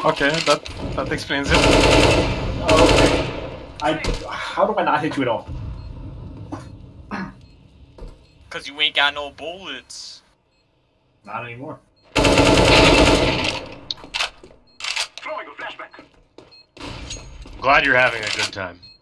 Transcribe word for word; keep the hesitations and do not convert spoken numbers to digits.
Okay, that that explains it. Okay. I. How do I not hit you at all? Cause you ain't got no bullets. Not anymore. Throwing a flashback. Glad you're having a good time.